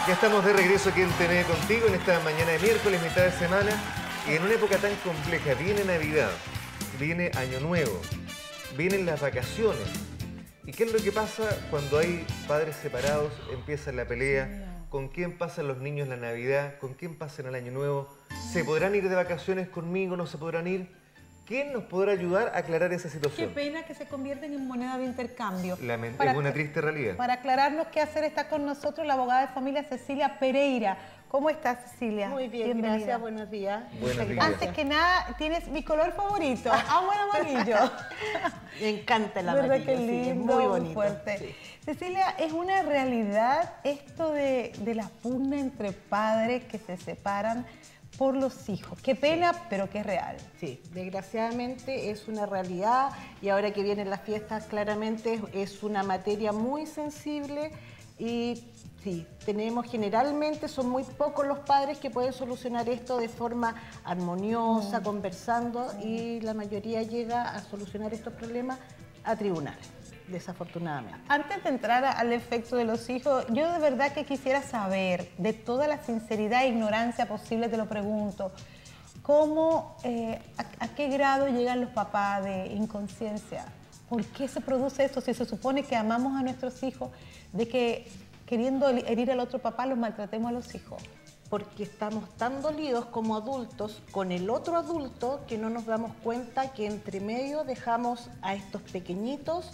Ya estamos de regreso aquí en TN Contigo en esta mañana de miércoles, mitad de semana, y en una época tan compleja. Viene Navidad, viene Año Nuevo, vienen las vacaciones. ¿Y qué es lo que pasa cuando hay padres separados? Empieza la pelea. ¿Con quién pasan los niños la Navidad? ¿Con quién pasan el Año Nuevo? ¿Se podrán ir de vacaciones conmigo? ¿No se podrán ir? ¿Quién nos podrá ayudar a aclarar esa situación? Qué pena que se convierten en moneda de intercambio. Es una triste realidad. Para aclararnos qué hacer, está con nosotros la abogada de familia Cecilia Pereira. ¿Cómo estás, Cecilia? Muy bien, bienvenida. gracias, buenos días. Buenos días. Antes que nada, tienes mi color favorito, amo el amarillo. Me encanta el ¿Verdad amarillo, qué sí, lindo, es muy bonito. fuerte. Sí. Cecilia, ¿es una realidad esto de la pugna entre padres que se separan por los hijos? Qué pena, pero que es real. Sí, desgraciadamente es una realidad y ahora que vienen las fiestas claramente es una materia muy sensible y sí, generalmente son muy pocos los padres que pueden solucionar esto de forma armoniosa, conversando, y la mayoría llega a solucionar estos problemas a tribunales, desafortunadamente. Antes de entrar al efecto de los hijos, yo de verdad que quisiera saber, de toda la sinceridad e ignorancia posible, te lo pregunto, ¿cómo, a qué grado llegan los papás de inconsciencia? ¿Por qué se produce esto si se supone que amamos a nuestros hijos, de que queriendo herir al otro papá los maltratemos a los hijos? Porque estamos tan dolidos como adultos con el otro adulto que no nos damos cuenta que entre medio dejamos a estos pequeñitos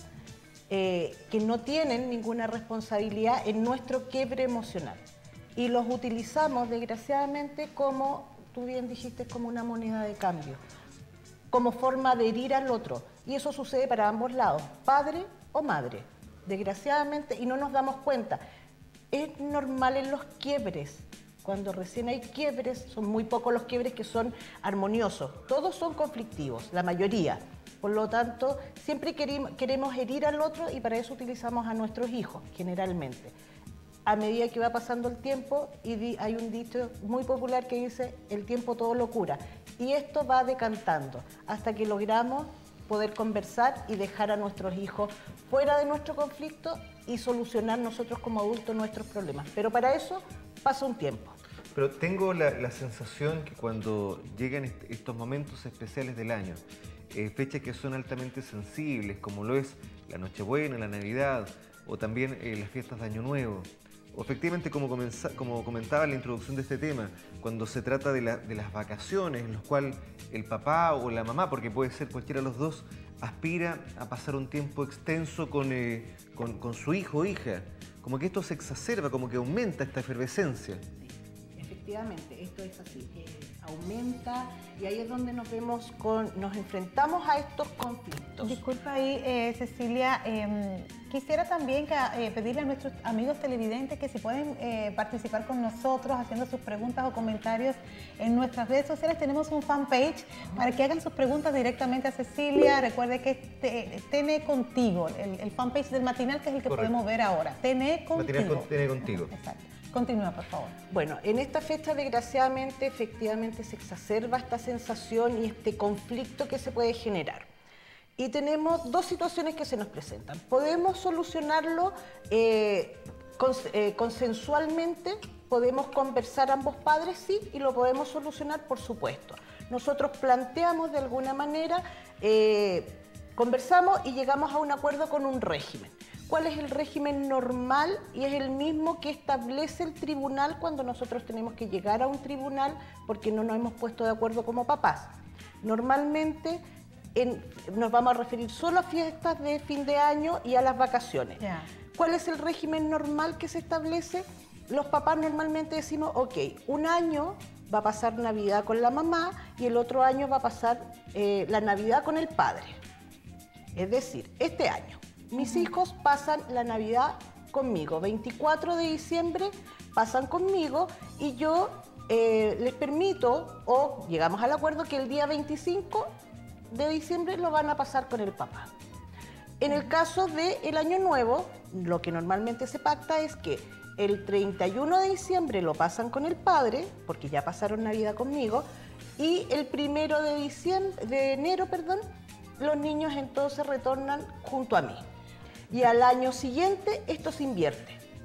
que no tienen ninguna responsabilidad en nuestro quiebre emocional. Y los utilizamos, desgraciadamente, como tú bien dijiste, como una moneda de cambio, como forma de herir al otro. Y eso sucede para ambos lados, padre o madre, desgraciadamente, y no nos damos cuenta. Es normal en los quiebres. Cuando recién hay quiebres, son muy pocos los quiebres que son armoniosos. Todos son conflictivos, la mayoría. Por lo tanto, siempre queremos herir al otro y para eso utilizamos a nuestros hijos, generalmente. A medida que va pasando el tiempo, y hay un dicho muy popular que dice, el tiempo todo lo cura. Y esto va decantando hasta que logramos poder conversar y dejar a nuestros hijos fuera de nuestro conflicto y solucionar nosotros como adultos nuestros problemas. Pero para eso pasa un tiempo. Pero tengo la sensación que cuando llegan estos momentos especiales del año, fechas que son altamente sensibles, como lo es la Nochebuena, la Navidad, o también las fiestas de Año Nuevo, o efectivamente, como comentaba en la introducción de este tema, cuando se trata de las vacaciones, en los cuales el papá o la mamá, porque puede ser cualquiera de los dos, aspira a pasar un tiempo extenso con su hijo o hija, como que esto se exacerba, como que aumenta esta efervescencia. Efectivamente, esto es así, aumenta y ahí es donde nos enfrentamos a estos conflictos. Disculpa ahí, Cecilia, quisiera también pedirle a nuestros amigos televidentes que si pueden participar con nosotros haciendo sus preguntas o comentarios en nuestras redes sociales. Tenemos un fanpage para que hagan sus preguntas directamente a Cecilia. Recuerde que es TN Contigo, el fanpage del matinal, que es el que Correcto. podemos ver ahora. TN Contigo. TN Contigo. Exacto. Continúa, por favor. Bueno, en esta fecha, desgraciadamente, efectivamente se exacerba esta sensación y este conflicto que se puede generar. Y tenemos dos situaciones que se nos presentan. Podemos solucionarlo consensualmente, podemos conversar ambos padres, sí, y lo podemos solucionar, por supuesto. Nosotros planteamos de alguna manera, conversamos y llegamos a un acuerdo con un régimen. ¿Cuál es el régimen normal? Y es el mismo que establece el tribunal cuando nosotros tenemos que llegar a un tribunal porque no nos hemos puesto de acuerdo como papás. Normalmente nos vamos a referir solo a fiestas de fin de año y a las vacaciones. Yeah. ¿Cuál es el régimen normal que se establece? Los papás normalmente decimos, ok, un año va a pasar Navidad con la mamá y el otro año va a pasar la Navidad con el padre. Es decir, este año mis hijos pasan la Navidad conmigo, 24 de diciembre pasan conmigo y yo les permito, o llegamos al acuerdo, que el día 25 de diciembre lo van a pasar con el papá. En el caso del Año Nuevo, lo que normalmente se pacta es que el 31 de diciembre lo pasan con el padre, porque ya pasaron Navidad conmigo, y el 1 de enero, los niños entonces retornan junto a mí. Y al año siguiente esto se invierte.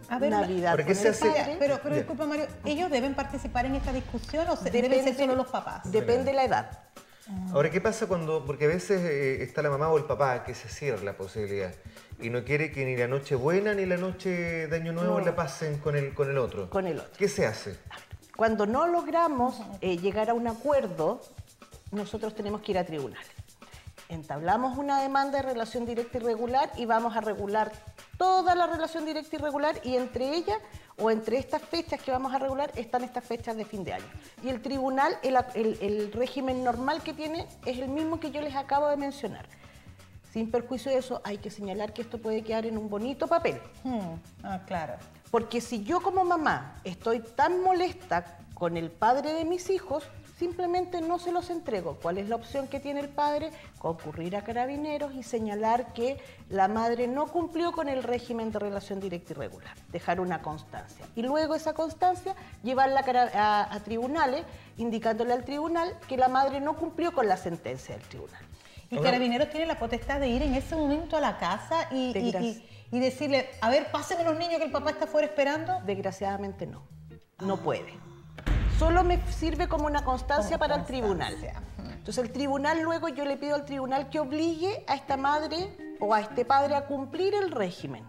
A ver, Navidad ¿por qué con se el hace? padre. Pero disculpa, Mario, ¿ellos deben participar en esta discusión o deben ser solo los papás? Depende de la edad. Ahora, ¿qué pasa cuando, porque a veces está la mamá o el papá que se cierra la posibilidad y no quiere que ni la noche buena ni la noche de Año Nuevo la pasen con el otro? Con el otro. ¿Qué se hace? Cuando no logramos llegar a un acuerdo, nosotros tenemos que ir a tribunales. Entablamos una demanda de relación directa y regular y vamos a regular toda la relación directa y regular, y entre ellas o entre estas fechas que vamos a regular están estas fechas de fin de año. Y el tribunal, el régimen normal que tiene es el mismo que yo les acabo de mencionar. Sin perjuicio de eso, hay que señalar que esto puede quedar en un bonito papel. Claro. Porque si yo como mamá estoy tan molesta con el padre de mis hijos, simplemente no se los entrego. ¿Cuál es la opción que tiene el padre? Concurrir a Carabineros y señalar que la madre no cumplió con el régimen de relación directa y regular. Dejar una constancia. Y luego esa constancia llevarla a tribunales, indicándole al tribunal que la madre no cumplió con la sentencia del tribunal. Y Carabineros tiene la potestad de ir en ese momento a la casa y decirle, a ver, pásenme los niños que el papá está afuera esperando. Desgraciadamente no. No puede. Solo me sirve como una constancia para el tribunal. Entonces el tribunal, luego yo le pido al tribunal que obligue a esta madre o a este padre a cumplir el régimen.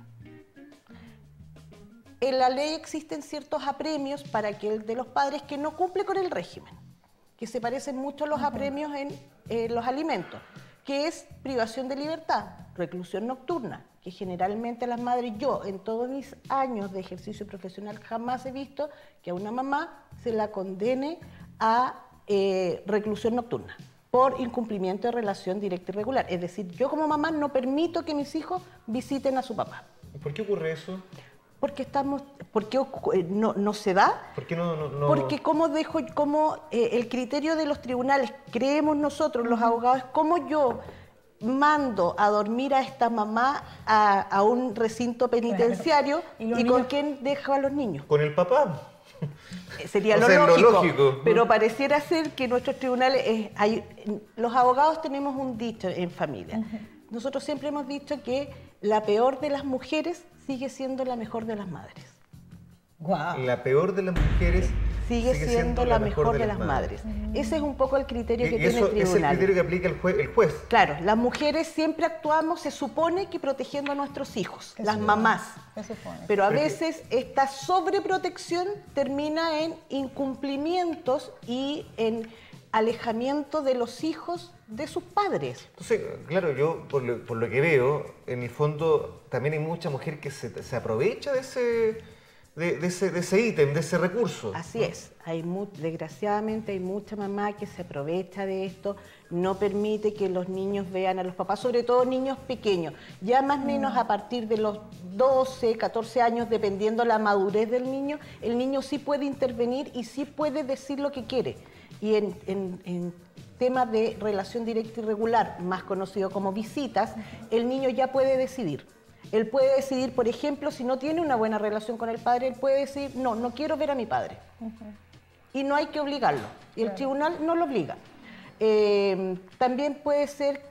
En la ley existen ciertos apremios para que el de los padres que no cumple con el régimen, que se parecen mucho a los apremios en los alimentos, que es privación de libertad, reclusión nocturna, que generalmente las madres, yo en todos mis años de ejercicio profesional jamás he visto que a una mamá se la condene a reclusión nocturna por incumplimiento de relación directa y regular. Es decir, yo como mamá no permito que mis hijos visiten a su papá. ¿Por qué ocurre eso? Porque no se da. ¿Por qué no? Porque el criterio de los tribunales, creemos nosotros los abogados, como yo mando a dormir a esta mamá a un recinto penitenciario, ¿y con quién dejo a los niños? ¿Con el papá? Sería lo lógico, pero pareciera ser que nuestros tribunales, los abogados tenemos un dicho en familia. Nosotros siempre hemos dicho que la peor de las mujeres sigue siendo la mejor de las madres. Wow. La peor de las mujeres sigue siendo la mejor de las madres. Ese es un poco el criterio que tiene el tribunal. Es el criterio que aplica el juez. Claro, las mujeres siempre actuamos, se supone que protegiendo a nuestros hijos, las mamás. Pero a veces esta sobreprotección termina en incumplimientos y en alejamiento de los hijos de sus padres. Entonces, claro, yo por lo que veo, en el fondo también hay mucha mujer que se aprovecha de ese ítem, de ese recurso. Así es. Desgraciadamente hay mucha mamá que se aprovecha de esto, no permite que los niños vean a los papás, sobre todo niños pequeños. Ya más o menos a partir de los 12, 14 años, dependiendo la madurez del niño, el niño sí puede intervenir y sí puede decir lo que quiere. Y en temas de relación directa y regular, más conocido como visitas, el niño ya puede decidir. Él puede decidir, por ejemplo, si no tiene una buena relación con el padre, él puede decir, no quiero ver a mi padre. Y no hay que obligarlo. Y el tribunal no lo obliga. También puede ser,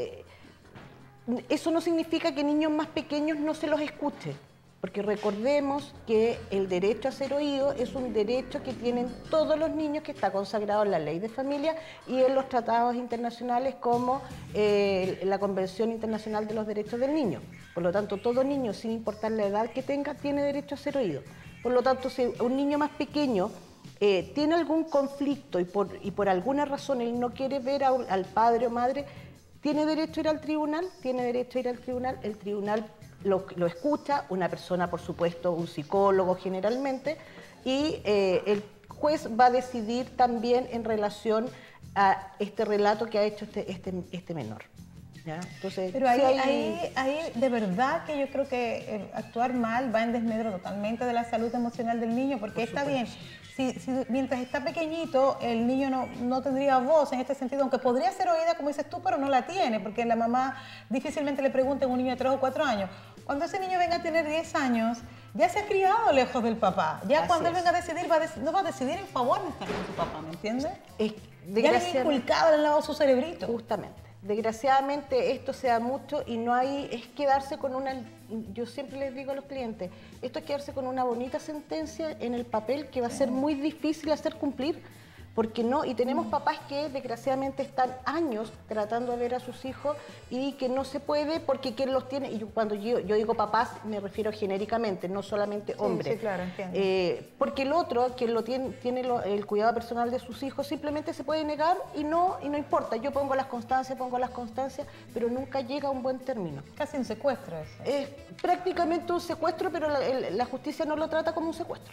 eso no significa que niños más pequeños no se los escuche. Porque recordemos que el derecho a ser oído es un derecho que tienen todos los niños, que está consagrado en la ley de familia y en los tratados internacionales como la Convención Internacional de los Derechos del Niño. Por lo tanto, todo niño, sin importar la edad que tenga, tiene derecho a ser oído. Por lo tanto, si un niño más pequeño tiene algún conflicto y por alguna razón él no quiere ver al padre o madre, ¿tiene derecho a ir al tribunal? Tiene derecho a ir al tribunal. El tribunal lo escucha, una persona, por supuesto, un psicólogo generalmente, y el juez va a decidir también en relación a este relato que ha hecho este menor. ¿Ya? Entonces, pero ahí de verdad que yo creo que actuar mal va en desmedro totalmente de la salud emocional del niño, porque está bien. Si mientras está pequeñito, el niño no tendría voz en este sentido, aunque podría ser oída, como dices tú, pero no la tiene, porque la mamá difícilmente le pregunta a un niño de 3 o 4 años. Cuando ese niño venga a tener 10 años, ya se ha criado lejos del papá. Ya cuando él venga a decidir, no va a decidir en favor de estar con su papá, ¿me entiendes? Ya le han inculcado al lado de su cerebrito. Justamente. Desgraciadamente esto se da mucho y no hay, es quedarse con una, yo siempre les digo a los clientes, esto es quedarse con una bonita sentencia en el papel que va a ser muy difícil hacer cumplir, porque no, y tenemos papás que desgraciadamente están años tratando de ver a sus hijos y que no se puede porque quien los tiene, y cuando yo digo papás me refiero genéricamente, no solamente hombres. Sí, claro, entiendo. Porque el otro, quien lo tiene el cuidado personal de sus hijos, simplemente se puede negar y no importa. Yo pongo las constancias, pero nunca llega a un buen término. Casi un secuestro eso. Es prácticamente un secuestro, pero la justicia no lo trata como un secuestro.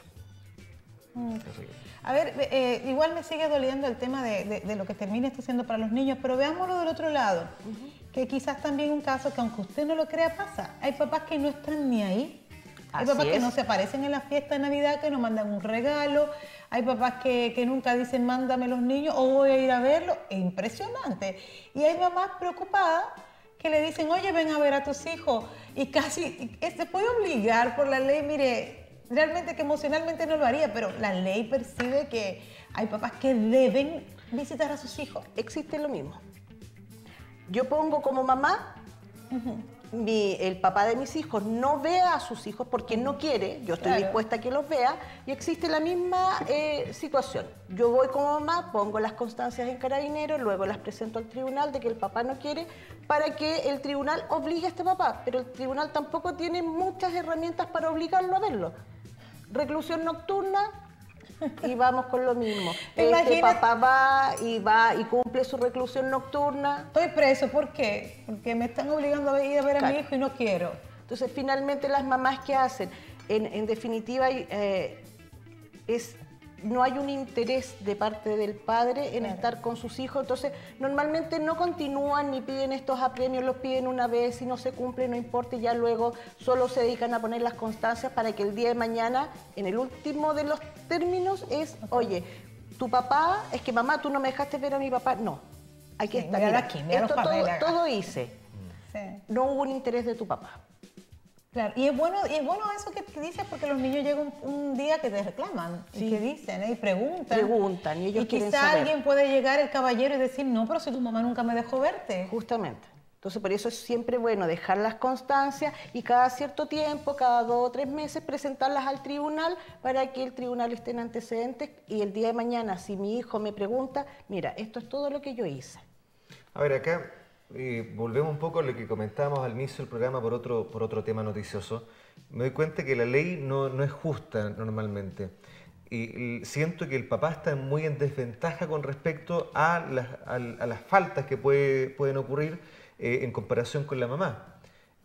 A ver, igual me sigue doliendo el tema de lo que termina esto siendo para los niños, pero veámoslo del otro lado, que quizás también un caso que aunque usted no lo crea pasa. Hay papás que no están ni ahí, hay papás que no se aparecen en la fiesta de Navidad, que no mandan un regalo, hay papás que nunca dicen mándame los niños o voy a ir a verlo, es impresionante. Y hay mamás preocupadas que le dicen, oye, ven a ver a tus hijos, y casi se puede obligar por la ley, mire, realmente que emocionalmente no lo haría, pero la ley percibe que hay papás que deben visitar a sus hijos. Existe lo mismo. Yo pongo como mamá, el papá de mis hijos no vea a sus hijos porque no quiere, yo estoy dispuesta a que los vea, y existe la misma situación. Yo voy como mamá, pongo las constancias en Carabineros, luego las presento al tribunal de que el papá no quiere, para que el tribunal obligue a este papá, pero el tribunal tampoco tiene muchas herramientas para obligarlo a verlo. Reclusión nocturna y vamos con lo mismo. Este papá va y cumple su reclusión nocturna. Estoy preso, ¿por qué? Porque me están obligando a ir a ver a mi hijo y no quiero. Entonces, finalmente, las mamás, ¿qué hacen? En definitiva, no hay un interés de parte del padre en estar con sus hijos, entonces normalmente no continúan ni piden estos apremios, los piden una vez y no se cumple, no importa, y ya luego solo se dedican a poner las constancias para que el día de mañana, en el último de los términos, oye, tu papá, es que mamá, tú no me dejaste ver a mi papá, no, aquí está, mira, aquí, mira esto todo hice, no hubo un interés de tu papá. Claro, y es bueno eso que te dices porque los niños llegan un día que te reclaman y que dicen y preguntan. Preguntan y ellos quieren saber. Y quizá alguien puede llegar, el caballero, y decir, no, pero si tu mamá nunca me dejó verte. Justamente. Entonces, por eso es siempre bueno dejar las constancias y cada cierto tiempo, cada 2 o 3 meses, presentarlas al tribunal para que el tribunal esté en antecedentes y el día de mañana, si mi hijo me pregunta, mira, esto es todo lo que yo hice. A ver, acá volvemos un poco a lo que comentábamos al inicio del programa por otro tema noticioso. Me doy cuenta que la ley no es justa normalmente. Y siento que el papá está muy en desventaja con respecto a las faltas que pueden ocurrir en comparación con la mamá.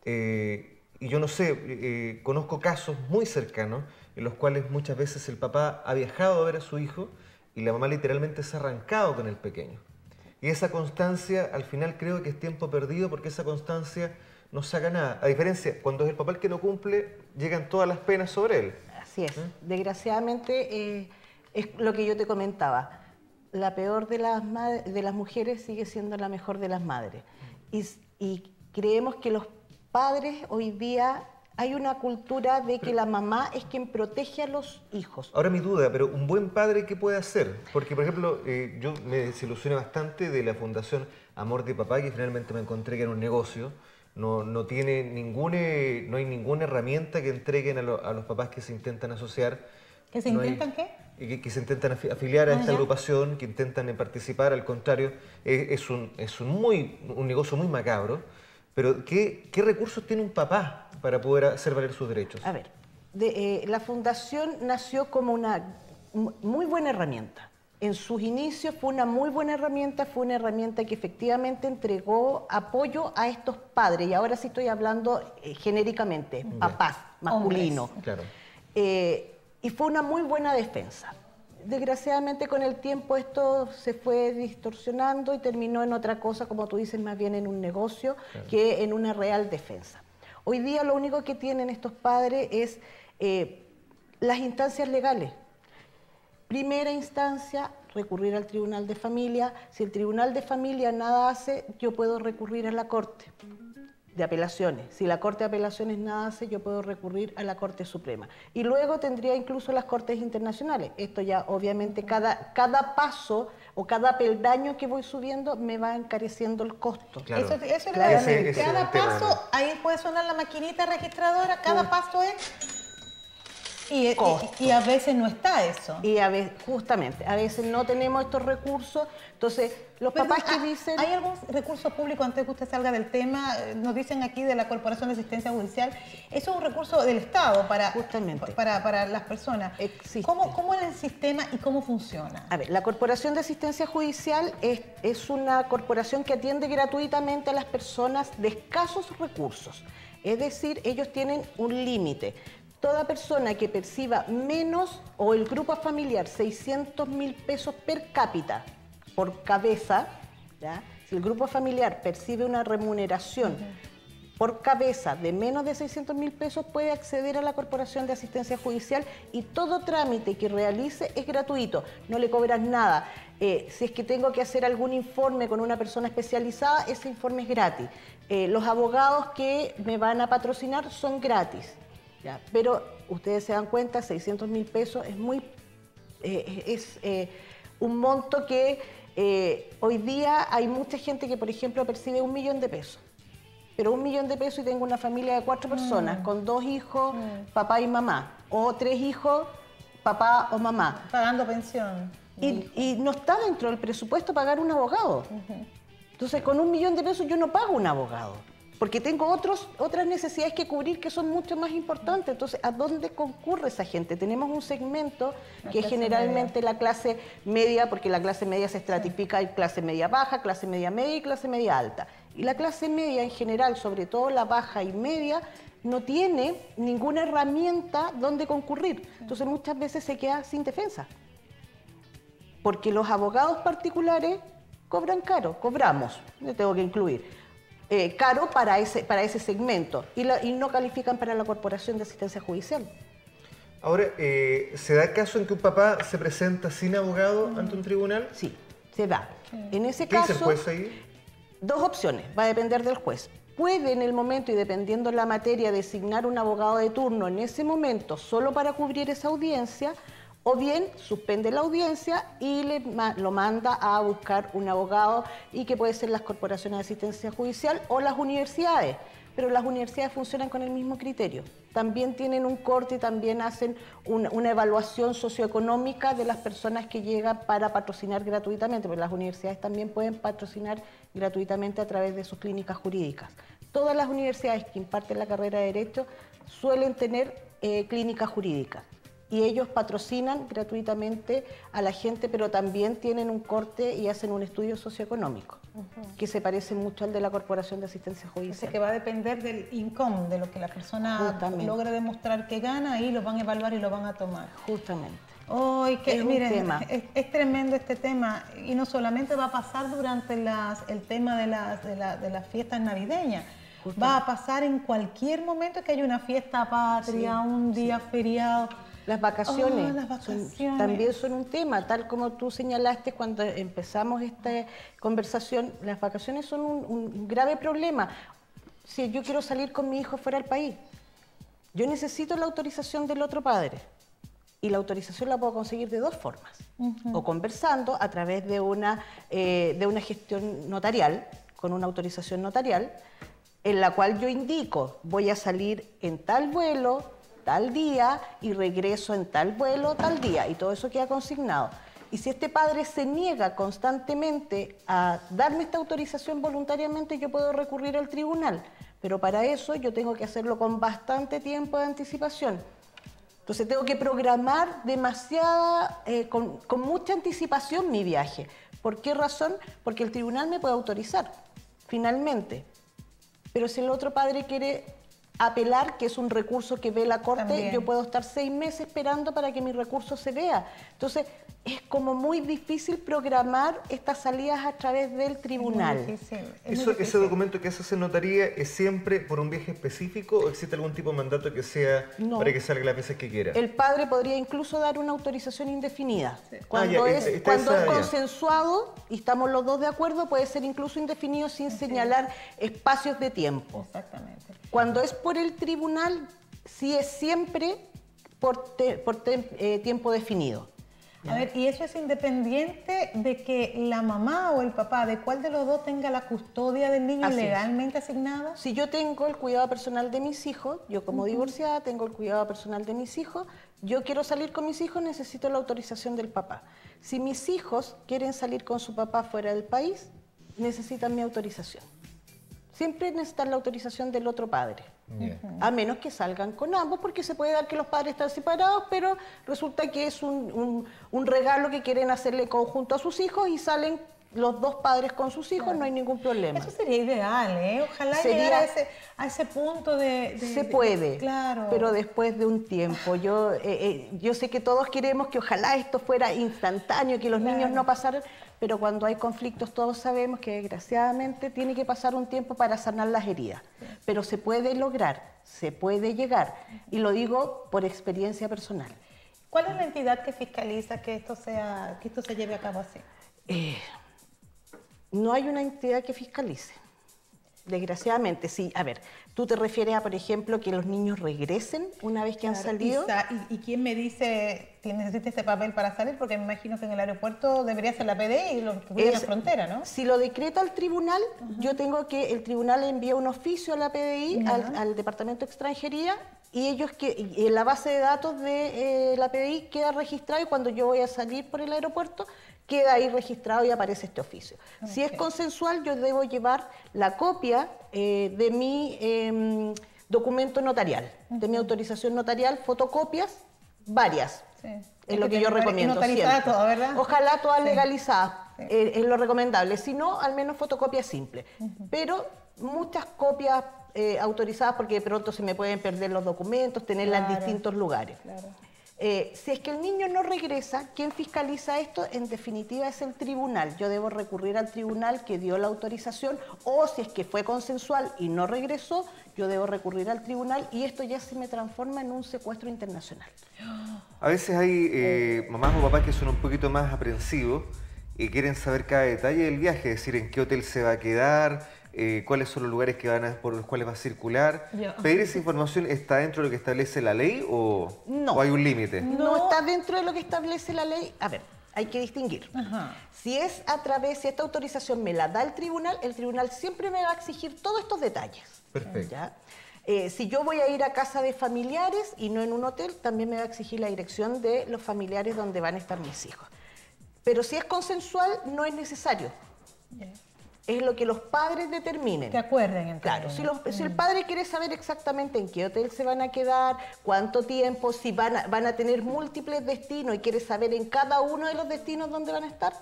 Y yo no sé, conozco casos muy cercanos en los cuales muchas veces el papá ha viajado a ver a su hijo y la mamá literalmente se ha arrancado con el pequeño. Y esa constancia, al final creo que es tiempo perdido porque esa constancia no saca nada. A diferencia, cuando es el papá el que no cumple, llegan todas las penas sobre él. Así es. Desgraciadamente, es lo que yo te comentaba. La peor de las mujeres sigue siendo la mejor de las madres. Y creemos que los padres hoy día... Hay una cultura de que la mamá es quien protege a los hijos. Ahora mi duda, pero un buen padre, ¿qué puede hacer? Porque, por ejemplo, yo me desilusioné bastante de la Fundación Amor de Papá, que finalmente me encontré que era un negocio. No hay ninguna herramienta que entreguen a los papás que se intentan asociar. ¿Que se intentan qué? Que se intentan afiliar a esta agrupación, que intentan participar, al contrario. Es un negocio muy macabro. Pero, ¿qué recursos tiene un papá para poder hacer valer sus derechos? A ver, la fundación nació como una muy buena herramienta. En sus inicios fue una muy buena herramienta, fue una herramienta que efectivamente entregó apoyo a estos padres, y ahora sí estoy hablando genéricamente, papás, masculinos. Claro. Y fue una muy buena defensa. Desgraciadamente con el tiempo esto se fue distorsionando y terminó en otra cosa, como tú dices, más bien en un negocio que en una real defensa. Hoy día lo único que tienen estos padres es las instancias legales. Primera instancia, recurrir al Tribunal de Familia. Si el Tribunal de Familia nada hace, yo puedo recurrir a la Corte. de Apelaciones. Si la Corte de Apelaciones nada hace, yo puedo recurrir a la Corte Suprema. Y luego tendría incluso las Cortes Internacionales. Esto ya obviamente cada paso o cada peldaño que voy subiendo me va encareciendo el costo. Claro. Eso es Claramente. cada paso, ahí puede sonar la maquinita registradora, cada paso es... Y a veces no está eso. Y a veces, justamente, a veces no tenemos estos recursos. Entonces, los papás que dicen... ¿Hay algún recurso público, antes de que usted salga del tema? Nos dicen aquí de la Corporación de Asistencia Judicial. Eso es un recurso del Estado para, justamente, para las personas. Existe. ¿Cómo es el sistema y cómo funciona? A ver, la Corporación de Asistencia Judicial es una corporación que atiende gratuitamente a las personas de escasos recursos. Es decir, ellos tienen un límite. Toda persona que perciba menos o el grupo familiar 600.000 pesos per cápita por cabeza, ¿ya? Si el grupo familiar percibe una remuneración por cabeza de menos de 600.000 pesos, puede acceder a la Corporación de Asistencia Judicial y todo trámite que realice es gratuito, no le cobran nada. Si es que tengo que hacer algún informe con una persona especializada, ese informe es gratis. Los abogados que me van a patrocinar son gratis. Ya, pero ustedes se dan cuenta, 600.000 pesos es un monto que hoy día hay mucha gente que, por ejemplo, percibe 1 millón de pesos. Pero 1 millón de pesos y tengo una familia de 4 personas, con 2 hijos, papá y mamá, o 3 hijos, papá o mamá. Pagando pensión. Y no está dentro del presupuesto pagar un abogado. Entonces, con 1 millón de pesos yo no pago un abogado, porque tengo otras necesidades que cubrir que son mucho más importantes. Entonces, ¿a dónde concurre esa gente? Tenemos un segmento que es generalmente la clase media, porque la clase media se estratifica en clase media baja, clase media media y clase media alta. Y la clase media en general, sobre todo la baja y media, no tiene ninguna herramienta donde concurrir. Entonces, muchas veces se queda sin defensa. Porque los abogados particulares cobran caro, cobramos, le tengo que incluir. Caro para ese segmento y no califican para la Corporación de Asistencia Judicial. Ahora, ¿se da caso en que un papá se presenta sin abogado ante un tribunal? Sí, se da. En ese ¿Qué caso, dice el juez ahí? 2 opciones, va a depender del juez. Puede en el momento y dependiendo de la materia designar un abogado de turno en ese momento solo para cubrir esa audiencia, o bien suspende la audiencia y lo manda a buscar un abogado, y que puede ser las corporaciones de asistencia judicial o las universidades. Pero las universidades funcionan con el mismo criterio. También tienen un corte y también hacen una evaluación socioeconómica de las personas que llegan para patrocinar gratuitamente, porque las universidades también pueden patrocinar gratuitamente a través de sus clínicas jurídicas. Todas las universidades que imparten la carrera de Derecho suelen tener clínicas jurídicas. Y ellos patrocinan gratuitamente a la gente, pero también tienen un corte y hacen un estudio socioeconómico, que se parece mucho al de la Corporación de Asistencia Judicial. O sea, que va a depender del income, de lo que la persona logre demostrar que gana, y lo van a evaluar y lo van a tomar. Justamente. Oh, Es un tema. Es tremendo este tema, y no solamente va a pasar durante el tema de las fiestas navideñas. Va a pasar en cualquier momento que haya una fiesta patria, un día feriado. Las vacaciones, las vacaciones. También son un tema, tal como tú señalaste cuando empezamos esta conversación. Las vacaciones son un grave problema. Si yo quiero salir con mi hijo fuera del país, yo necesito la autorización del otro padre. Y la autorización la puedo conseguir de 2 formas. O conversando a través de una gestión notarial, con una autorización notarial, en la cual yo indico, voy a salir en tal vuelo, tal día, y regreso en tal vuelo, tal día, y todo eso queda consignado. Y si este padre se niega constantemente a darme esta autorización voluntariamente, yo puedo recurrir al tribunal, pero para eso yo tengo que hacerlo con bastante tiempo de anticipación. Entonces tengo que programar con mucha anticipación mi viaje. ¿Por qué razón? Porque el tribunal me puede autorizar, finalmente. Pero si el otro padre quiere apelar, que es un recurso que ve la Corte, También. yo puedo estar 6 meses esperando para que mi recurso se vea. Entonces, es como muy difícil programar estas salidas a través del tribunal. Es muy difícil, es muy ¿Ese difícil. documento que se hace en notaría es siempre por un viaje específico o existe algún tipo de mandato que sea No. para que salga las veces que quiera? El padre podría incluso dar una autorización indefinida. Ah, Cuando ya, es, está cuando esa es ya. consensuado y estamos los dos de acuerdo, puede ser incluso indefinido sin señalar espacios de tiempo. Exactamente. Cuando es por el tribunal, sí es siempre por tiempo definido. A ver, y eso es independiente de que la mamá o el papá, de cuál de los dos tenga la custodia del niño Así es. legalmente asignada. Si yo tengo el cuidado personal de mis hijos, yo como divorciada tengo el cuidado personal de mis hijos, yo quiero salir con mis hijos, necesito la autorización del papá. Si mis hijos quieren salir con su papá fuera del país, necesitan mi autorización. Siempre necesitan la autorización del otro padre. Ya. A menos que salgan con ambos, porque se puede dar que los padres están separados, pero resulta que es un regalo que quieren hacerle conjunto a sus hijos y salen los dos padres con sus hijos, no hay ningún problema. Eso sería ideal, ¿eh? Ojalá Sería- llegar a ese punto de... Se puede, claro. pero después de un tiempo. Yo sé que todos queremos que ojalá esto fuera instantáneo, que los niños no pasaran, pero cuando hay conflictos todos sabemos que desgraciadamente tiene que pasar un tiempo para sanar las heridas. Pero se puede lograr, se puede llegar, y lo digo por experiencia personal. ¿Cuál es la entidad que fiscaliza que esto se lleve a cabo así? No hay una entidad que fiscalice. Desgraciadamente, sí. A ver, tú te refieres a, por ejemplo, que los niños regresen una vez que han salido. ¿Y quién me dice que necesita este papel para salir? Porque me imagino que en el aeropuerto debería ser la PDI y los que cuidan la frontera, ¿no? Si lo decreta el tribunal, yo tengo que, el tribunal envía un oficio a la PDI, al Departamento de Extranjería, y ellos y en la base de datos de la PDI queda registrado, y cuando yo voy a salir por el aeropuerto, queda ahí registrado y aparece este oficio. Si es consensual, yo debo llevar la copia de mi documento notarial, de mi autorización notarial, fotocopias, varias. Sí. Es lo que yo recomiendo Notarizada siempre. todo, ¿verdad? Ojalá todas legalizadas, Sí. es lo recomendable. Si no, al menos fotocopia simple. Pero muchas copias autorizadas, porque de pronto se me pueden perder los documentos, tenerlas en Claro. distintos lugares. Claro. Si es que el niño no regresa, ¿quién fiscaliza esto? En definitiva es el tribunal. Yo debo recurrir al tribunal que dio la autorización, o si es que fue consensual y no regresó, yo debo recurrir al tribunal, y esto ya se me transforma en un secuestro internacional. A veces hay mamás o papás que son un poquito más aprensivos y quieren saber cada detalle del viaje, es decir, en qué hotel se va a quedar, cuáles son los lugares por los cuales va a circular. Ya. ¿Pedir esa información está dentro de lo que establece la ley o No. hay un límite? No está dentro de lo que establece la ley. A ver, hay que distinguir. Ajá. Si es a través, si esta autorización me la da el tribunal siempre me va a exigir todos estos detalles. Perfecto. ¿Ya? Si yo voy a ir a casa de familiares y no en un hotel, también me va a exigir la dirección de los familiares donde van a estar mis hijos. Pero si es consensual, no es necesario. Ya. Es lo que los padres determinen. Que acuerden entre Claro, ellos. si el padre quiere saber exactamente en qué hotel se van a quedar, cuánto tiempo, si van a tener múltiples destinos y quiere saber en cada uno de los destinos dónde van a estar,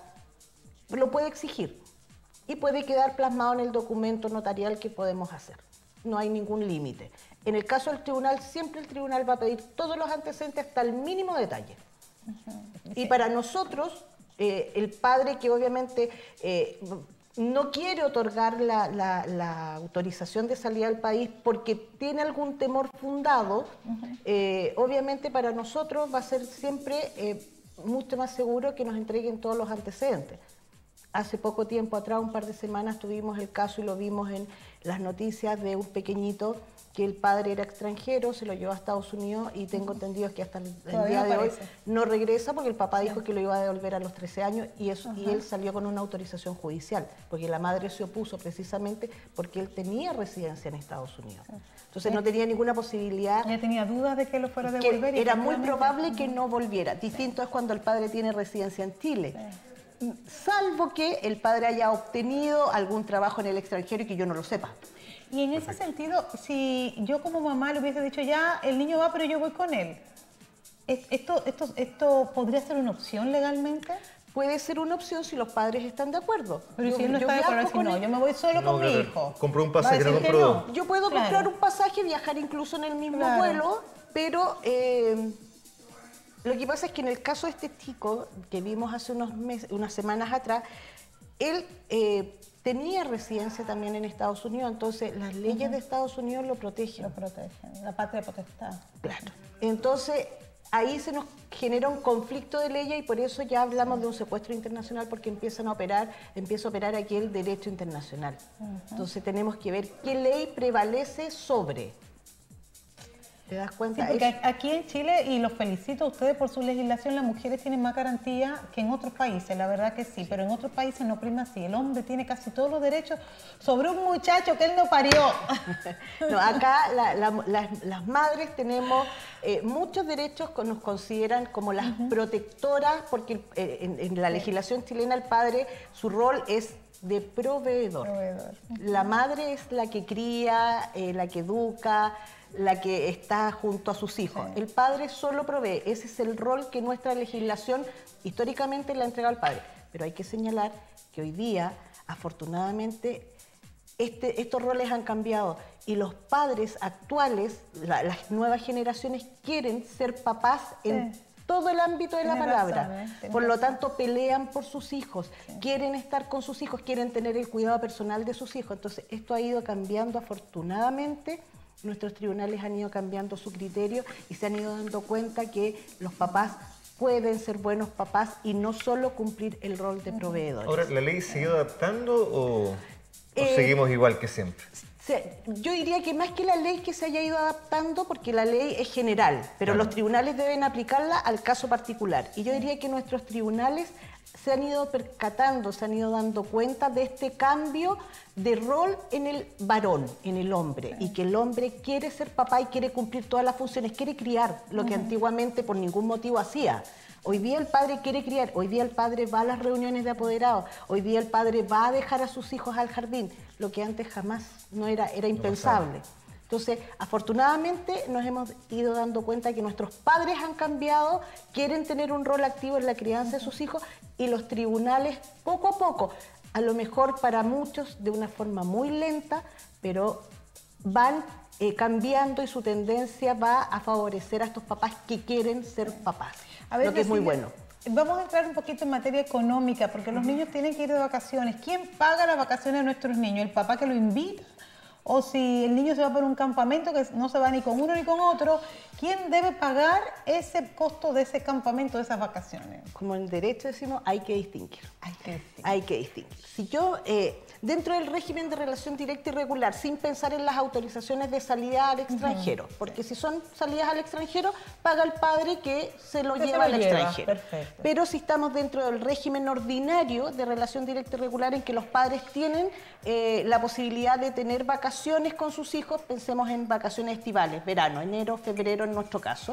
lo puede exigir y puede quedar plasmado en el documento notarial que podemos hacer. No hay ningún límite. En el caso del tribunal, siempre el tribunal va a pedir todos los antecedentes hasta el mínimo detalle. Y para nosotros, el padre que obviamente no quiere otorgar la autorización de salida al país porque tiene algún temor fundado, obviamente para nosotros va a ser siempre mucho más seguro que nos entreguen todos los antecedentes. Hace poco tiempo atrás, un par de semanas, tuvimos el caso y lo vimos en las noticias de un pequeñito que el padre era extranjero, se lo llevó a Estados Unidos y tengo entendido que hasta el día de hoy no regresa porque el papá dijo que lo iba a devolver a los 13 años y él salió con una autorización judicial porque la madre se opuso precisamente porque él tenía residencia en Estados Unidos. Entonces no tenía ninguna posibilidad. Ella tenía dudas de que lo fuera a Que devolver. era muy probable que no volviera. Distinto es cuando el padre tiene residencia en Chile. Salvo que el padre haya obtenido algún trabajo en el extranjero y que yo no lo sepa. Y en ese sentido, si yo como mamá le hubiese dicho ya, el niño va, pero yo voy con él, ¿esto podría ser una opción legalmente? puede ser una opción si los padres están de acuerdo. Pero si él no está de acuerdo, si no, yo me voy solo con mi hijo. Compró un pasaje, no compró dos. Yo puedo comprar un pasaje, viajar incluso en el mismo vuelo, pero lo que pasa es que en el caso de este chico que vimos hace unas semanas atrás, él tenía residencia también en Estados Unidos, entonces las leyes de Estados Unidos lo protegen. Lo protegen, la patria potestad. Claro. Entonces, ahí se nos genera un conflicto de leyes y por eso ya hablamos de un secuestro internacional, porque empieza a operar aquí el derecho internacional. Entonces tenemos que ver qué ley prevalece sobre. ¿Te das cuenta? Sí, porque aquí en Chile, y los felicito a ustedes por su legislación, las mujeres tienen más garantía que en otros países, la verdad que sí, pero en otros países no prima así. El hombre tiene casi todos los derechos sobre un muchacho que él no parió. No, acá las madres tenemos muchos derechos que nos consideran como las protectoras, porque en la legislación chilena el padre, su rol es de proveedor. La madre es la que cría, la que educa, la que está junto a sus hijos. Sí. El padre solo provee. Ese es el rol que nuestra legislación históricamente le ha entregado al padre. Pero hay que señalar que hoy día, afortunadamente, estos roles han cambiado y los padres actuales, las nuevas generaciones, quieren ser papás en todo el ámbito de la palabra. Por lo tanto, pelean por sus hijos, quieren estar con sus hijos, quieren tener el cuidado personal de sus hijos. Entonces, esto ha ido cambiando afortunadamente. Nuestros tribunales han ido cambiando su criterio y se han ido dando cuenta que los papás pueden ser buenos papás y no solo cumplir el rol de proveedores. Ahora, ¿la ley se ha ido adaptando o seguimos igual que siempre? Yo diría que más que la ley que se haya ido adaptando, porque la ley es general, pero los tribunales deben aplicarla al caso particular. Y yo diría que nuestros tribunales se han ido percatando, se han ido dando cuenta de este cambio de rol en el varón, en el hombre, y que el hombre quiere ser papá y quiere cumplir todas las funciones, quiere criar, lo que antiguamente por ningún motivo hacía. Hoy día el padre quiere criar, hoy día el padre va a las reuniones de apoderados, hoy día el padre va a dejar a sus hijos al jardín, lo que antes jamás era impensable. Entonces, afortunadamente nos hemos ido dando cuenta que nuestros padres han cambiado, quieren tener un rol activo en la crianza de sus hijos y los tribunales poco a poco, a lo mejor para muchos de una forma muy lenta, pero van cambiando y su tendencia va a favorecer a estos papás que quieren ser papás, lo que es muy bueno. Vamos a entrar un poquito en materia económica, porque los niños tienen que ir de vacaciones. ¿Quién paga las vacaciones de nuestros niños? ¿El papá que lo invita? O si el niño se va por un campamento que no se va ni con uno ni con otro, ¿quién debe pagar ese costo de ese campamento, de esas vacaciones? Como en derecho decimos, hay que distinguir. Hay que distinguir. Si yo, dentro del régimen de relación directa y regular, sin pensar en las autorizaciones de salida al extranjero, porque si son salidas al extranjero, paga el padre que se lo lleva al extranjero. Perfecto. Pero si estamos dentro del régimen ordinario de relación directa y regular, en que los padres tienen la posibilidad de tener vacaciones con sus hijos, pensemos en vacaciones estivales, verano, enero, febrero en nuestro caso,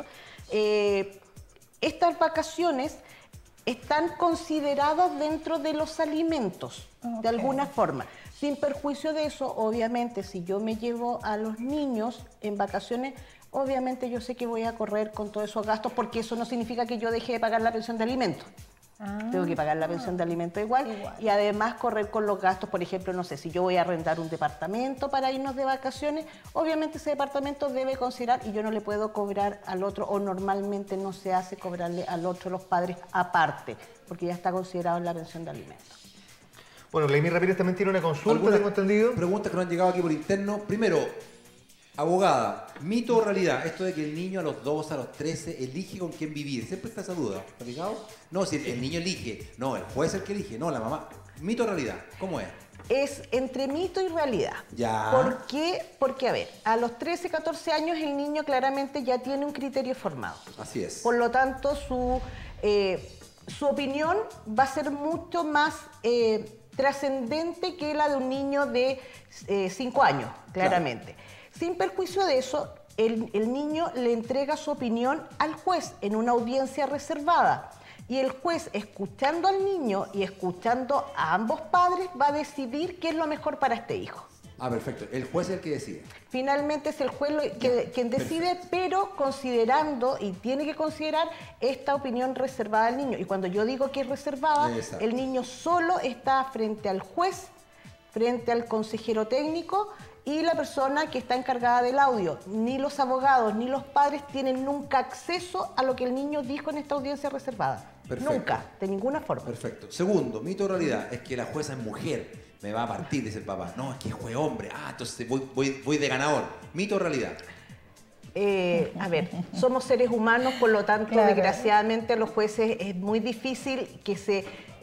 estas vacaciones están consideradas dentro de los alimentos, de alguna forma. Sin perjuicio de eso, obviamente, si yo me llevo a los niños en vacaciones, obviamente yo sé que voy a correr con todos esos gastos, porque eso no significa que yo deje de pagar la pensión de alimentos. Tengo que pagar la pensión de alimentos igual y además correr con los gastos, por ejemplo, no sé, si yo voy a arrendar un departamento para irnos de vacaciones, obviamente ese departamento debe considerar y yo no le puedo cobrar al otro, o normalmente no se hace cobrarle al otro los padres aparte, porque ya está considerado en la pensión de alimentos. Bueno, Vladimir Ramírez también tiene una consulta, tengo entendido. Preguntas que nos han llegado aquí por interno. Primero, abogada, ¿mito o realidad? Esto de que el niño a los 12, a los 13 elige con quién vivir. Siempre está esa duda. ¿Está fijado? No, si el niño elige. No, el juez es el que elige. No, la mamá. ¿Mito o realidad? ¿Cómo es? Es entre mito y realidad. Ya. ¿Por qué? Porque, a ver, a los 13, 14 años el niño claramente ya tiene un criterio formado. Así es. Por lo tanto, su opinión va a ser mucho más trascendente que la de un niño de 5 años, claramente. Claro. Sin perjuicio de eso, el niño le entrega su opinión al juez en una audiencia reservada. Y el juez, escuchando al niño y escuchando a ambos padres, va a decidir qué es lo mejor para este hijo. Ah, perfecto. El juez es el que decide. Finalmente es el juez quien decide, pero considerando, y tiene que considerar, esta opinión reservada del niño. Y cuando yo digo que es reservada, Exacto. el niño solo está frente al juez, frente al consejero técnico y la persona que está encargada del audio. Ni los abogados ni los padres tienen nunca acceso a lo que el niño dijo en esta audiencia reservada. Perfecto. Nunca, de ninguna forma. Perfecto. Segundo, mito o realidad, es que la jueza es mujer. Me va a partir, dice el papá. No, es que fue hombre. Ah, entonces voy de ganador. Mito o realidad. A ver, somos seres humanos, por lo tanto, Claro. desgraciadamente a los jueces es muy difícil que se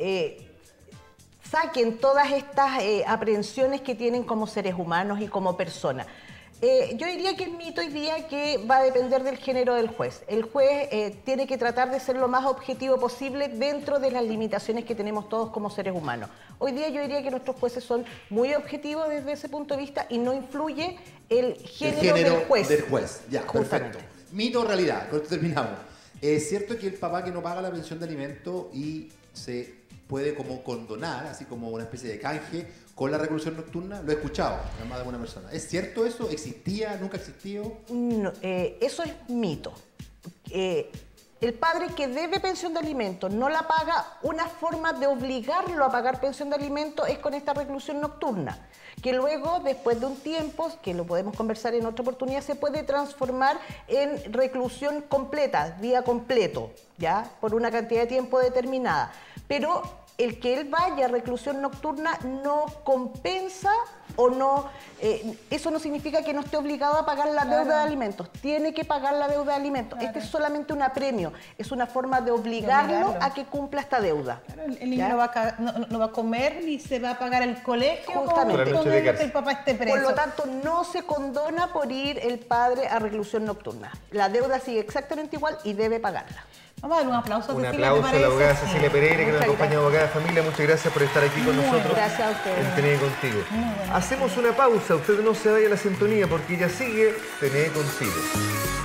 saquen todas estas aprehensiones que tienen como seres humanos y como personas. Yo diría que es mito hoy día que va a depender del género del juez. El juez tiene que tratar de ser lo más objetivo posible dentro de las limitaciones que tenemos todos como seres humanos. Hoy día yo diría que nuestros jueces son muy objetivos desde ese punto de vista y no influye el género del juez. Ya, Justamente. perfecto. Mito o realidad, con esto terminamos. ¿Es cierto que el papá que no paga la pensión de alimento y se puede como condonar, así como una especie de canje, con la reclusión nocturna? Lo he escuchado, nada más de una persona. ¿Es cierto eso? ¿Existía? ¿Nunca existió? No, eso es mito. El padre que debe pensión de alimentos no la paga, una forma de obligarlo a pagar pensión de alimentos es con esta reclusión nocturna, que luego, después de un tiempo, que lo podemos conversar en otra oportunidad, se puede transformar en reclusión completa, día completo, ¿ya? Por una cantidad de tiempo determinada. Pero el que él vaya a reclusión nocturna no compensa o no, eso no significa que no esté obligado a pagar la deuda de alimentos. Tiene que pagar la deuda de alimentos. Claro. Este es solamente un apremio, es una forma de obligarlo a que cumpla esta deuda. Claro, el niño no va a comer ni se va a pagar el colegio Justamente. con lo que el papá esté preso. Por lo tanto, no se condona por ir el padre a reclusión nocturna. La deuda sigue exactamente igual y debe pagarla. Vamos a dar un aplauso a Un Cecilia, aplauso ¿te a la abogada parece? Cecilia Pereira, que nos Muchas acompaña, gracias. abogada de familia. Muchas gracias por estar aquí con nosotros. Gracias a ustedes. En TNE Contigo. Hacemos una pausa. Usted no se vaya a la sintonía porque ya sigue TNE Contigo.